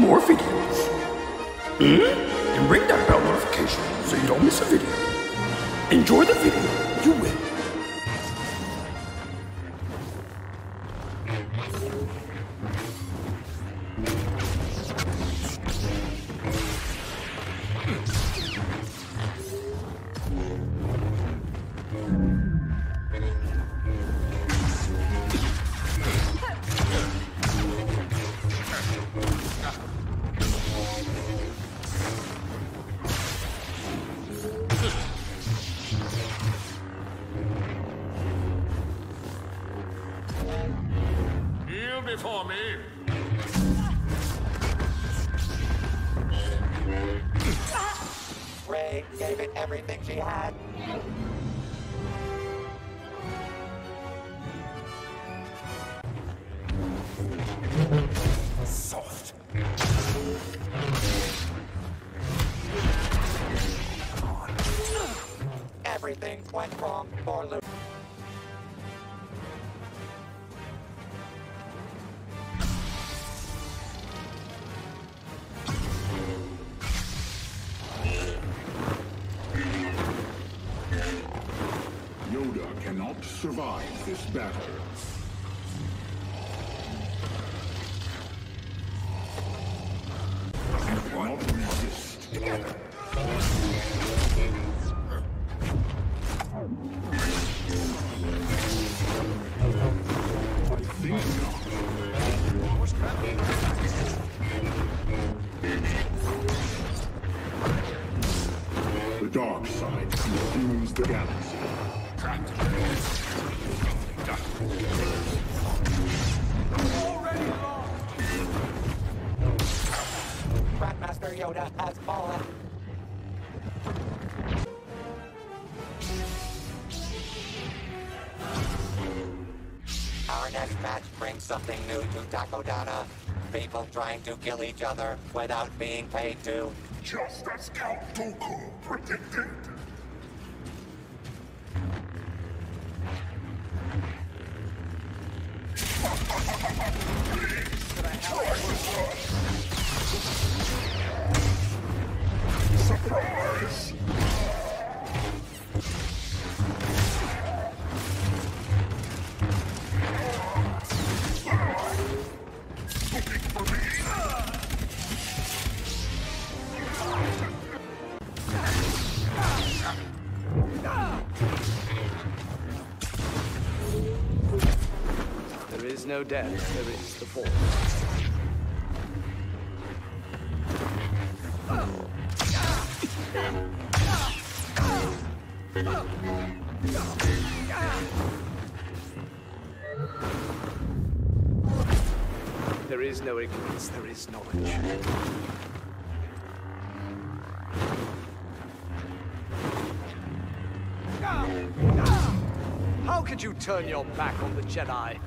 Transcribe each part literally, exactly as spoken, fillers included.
more videos. Mm? And ring that bell notification so you don't miss a video. Enjoy the video, you win. Before me. Ray gave it everything she had. Soft. Come on. Everything went wrong for Luke. YODA cannot survive this battle. You cannot resist. Together. I think not. The dark side consumes the galaxy. Already lost. Grandmaster Yoda has fallen. Our next match brings something new to Takodana. People trying to kill each other without being paid to. Just as Count Dooku predicted. Surprise! Looking for me? There is no death, there is the fall. There is no ignorance, there is knowledge. How could you turn your back on the Jedi?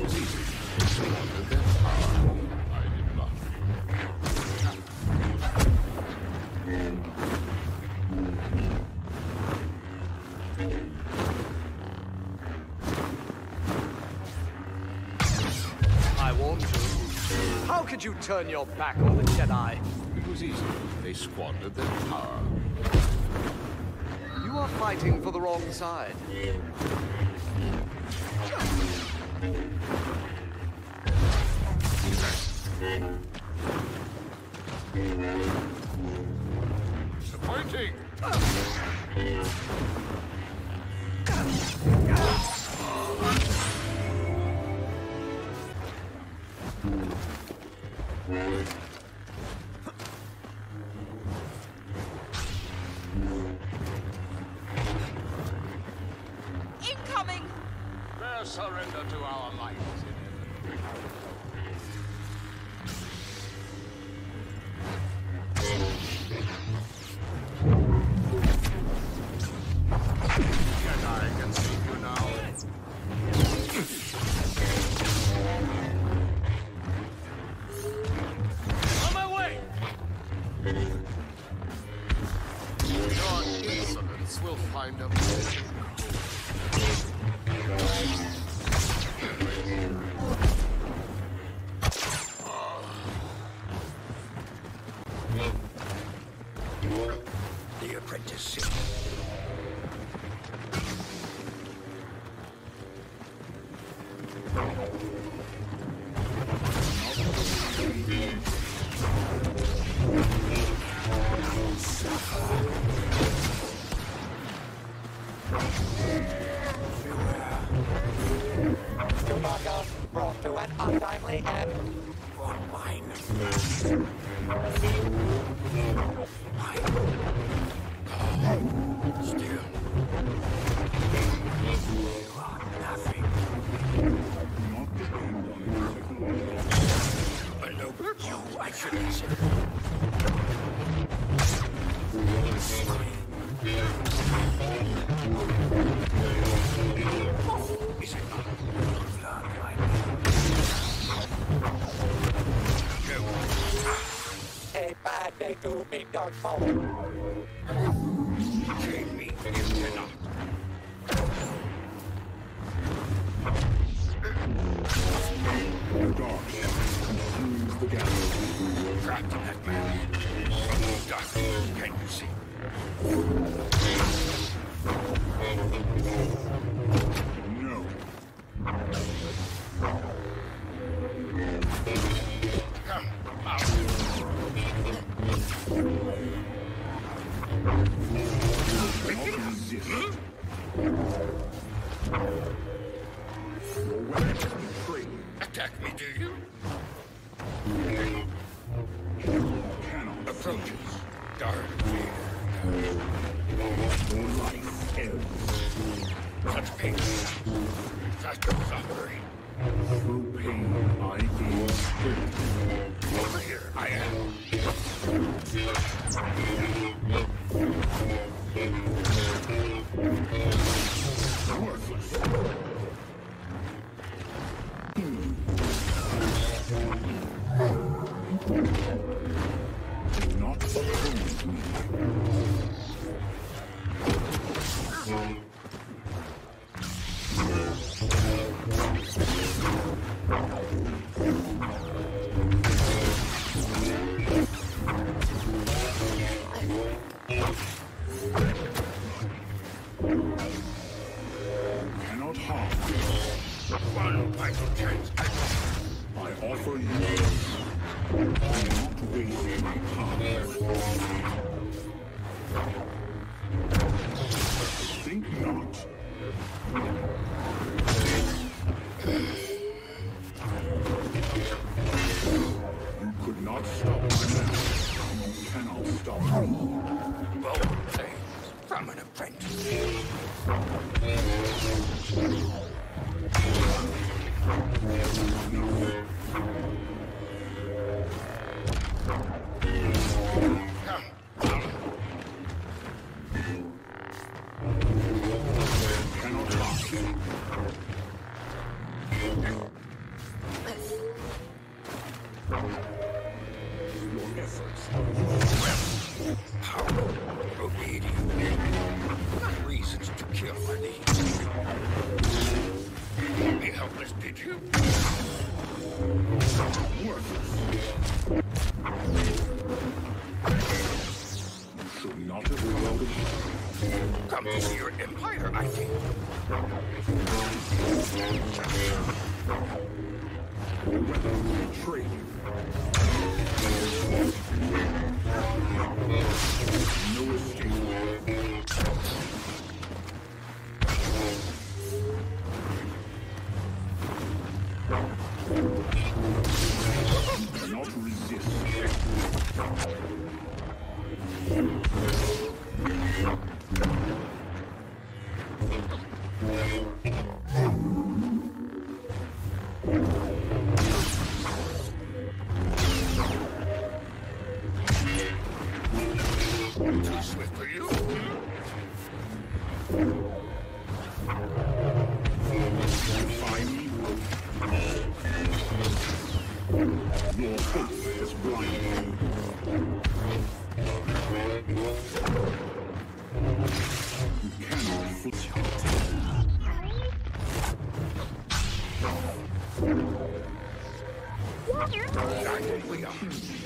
I warned you. How could you turn your back on the Jedi? It was easy. They squandered their power. You are fighting for the wrong side. Disappointing. Incoming! Their surrender to our might is inevitable. Jedi can save you now. On my way! Your insolence will find a way. brought to an untimely end. For mine. Still. You are nothing. Not depend on technology. A noble you, I should consider. Oh, is it not? Learn my A bad day to be done for. Chain me if you cannot. The dark consumes the galaxy. Trapped in that man. Darkness, can you see? No. Come out. Cannot resist. Your weapons betray you. Attack me, do you? Cannot Approaches. Dark. Your life ends. Such pain. Such suffering. Through pain, I gain strength. Over here, I am. Worthless. Do not oppose me. Cannot harm. One vital chance. I offer you this. Do not waste my power. Think not. You could not stop my master. You cannot stop me. Bold things from an apprentice. Come, come. Cannot pass. Your efforts are Power, obedience, not reasons to kill for these. Be helpless, did you? worthless. You should not have welcomed me. Come to see your empire, I think. Your weapons betray you. No escape. You cannot resist. Too swift for you? Defy me. Your faith has blinded you. You cannot foot Guided we are.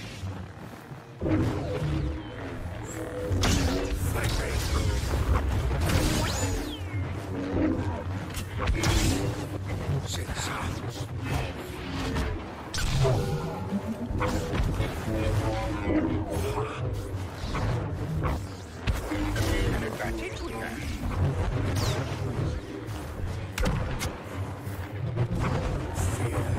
Six sounds. An advantage we have. Fear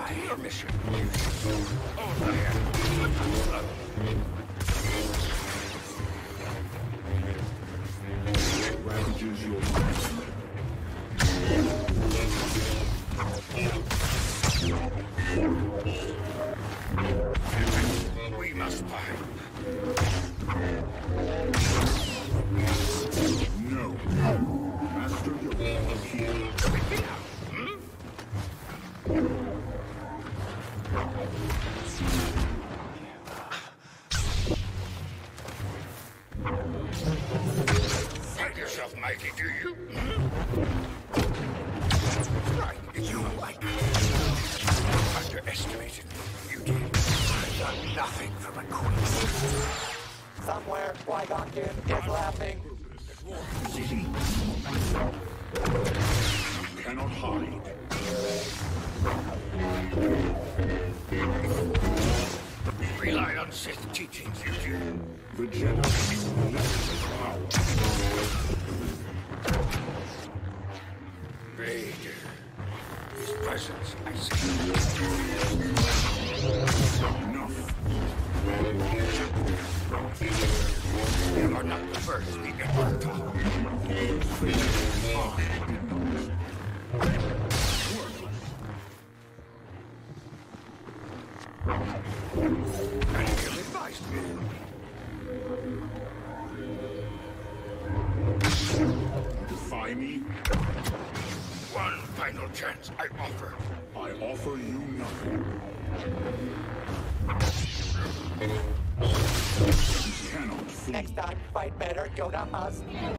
Complete your mission. Over here. Ravages your mind. We must find. No. Master Yoda is here. Hmm? Find yourself mighty, do you? Hmm? Right, you like it. Underestimated me, you did. I've done nothing for my queen. Somewhere, Qui-Gon Jinn is laughing. City. You cannot hide. Rely on Sith teachings, you do. The Jedi possess power. Vader. His presence, I see. Enough. You are not the first the Emperor taught. And you advised me. Defy me? One final chance I offer. I offer you nothing. You cannot flee. Next time, fight better, Yoda must.